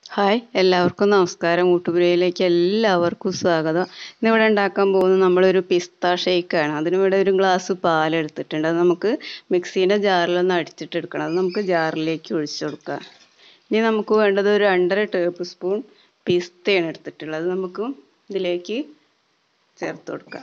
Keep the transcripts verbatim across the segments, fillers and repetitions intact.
Hi എല്ലാവർക്കും നമസ്കാരം. ഊട്ടുപുരയിലേക്ക് എല്ലാവർക്കും സ്വാഗതം. ഇന്നിവിടെ ഉണ്ടാക്കാൻ പോകുന്നത് നമ്മളൊരു പിസ്ത ഷേക്കാണ്. അതിനിവിടെ ഒരു ഗ്ലാസ് പാലെടുത്തിട്ടുണ്ട്. അത് നമുക്ക് മിക്സീൻ്റെ ജാറിലൊന്ന് അടിച്ചിട്ടെടുക്കണം. അത് നമുക്ക് ജാറിലേക്ക് ഒഴിച്ചു കൊടുക്കാം. ഇനി നമുക്ക് വേണ്ടത് ഒരു രണ്ടര ടേബിൾ സ്പൂൺ പിസ്തയാണ് എടുത്തിട്ടുള്ളത്. അത് നമുക്ക് ഇതിലേക്ക് ചേർത്ത് കൊടുക്കാം.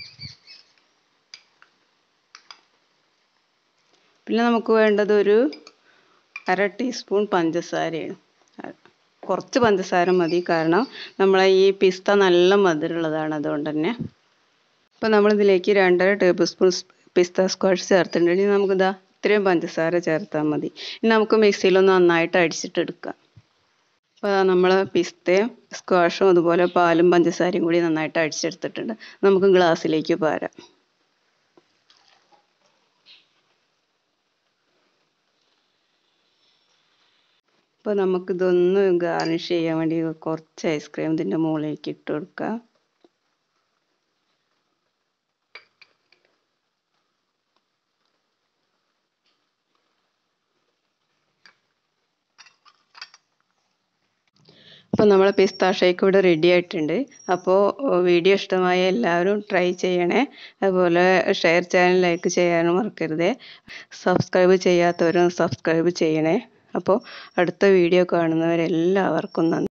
പിന്നെ നമുക്ക് വേണ്ടത് ഒരു അര ടീസ്പൂൺ പഞ്ചസാരയാണ്. കുറച്ച് പഞ്ചസാര മതി, കാരണം നമ്മളെ ഈ പിസ്ത നല്ല മധുരമുള്ളതാണ്, അതുകൊണ്ട് തന്നെ. അപ്പോൾ നമ്മളിതിലേക്ക് രണ്ടര ടേബിൾ സ്പൂൺ പിസ്ത സ്ക്വാഷ് ചേർത്തിട്ടുണ്ടെങ്കിൽ നമുക്കിതാ ഇത്രയും പഞ്ചസാര ചേർത്താൽ മതി. ഇനി നമുക്ക് മിക്സിയിലൊന്ന് നന്നായിട്ട് അടിച്ചിട്ടെടുക്കാം. അപ്പോൾ നമ്മൾ പിസ്തയും സ്ക്വാഷും അതുപോലെ പാലും പഞ്ചസാരയും കൂടി നന്നായിട്ട് അടിച്ചെടുത്തിട്ടുണ്ട്. നമുക്ക് ഗ്ലാസ്സിലേക്ക് പാരാം. അപ്പോൾ നമുക്കിതൊന്ന് ഗാർണിഷ് ചെയ്യാൻ വേണ്ടി കുറച്ച് ഐസ്ക്രീം ഇതിൻ്റെ മുകളിലേക്ക് ഇട്ട് കൊടുക്കാം. അപ്പോൾ നമ്മളെ പിസ്ത ഷേക്ക് ഇവിടെ റെഡി ആയിട്ടുണ്ട്. അപ്പോൾ വീഡിയോ ഇഷ്ടമായ എല്ലാവരും ട്രൈ ചെയ്യണേ. അതുപോലെ ഷെയർ ചാനൽ ലൈക്ക് ചെയ്യാനും മറക്കരുത്. സബ്സ്ക്രൈബ് ചെയ്യാത്തവരും സബ്സ്ക്രൈബ് ചെയ്യണേ. അപ്പോൾ അടുത്ത വീഡിയോ കാണുന്നവരെല്ലാവർക്കും നന്ദി.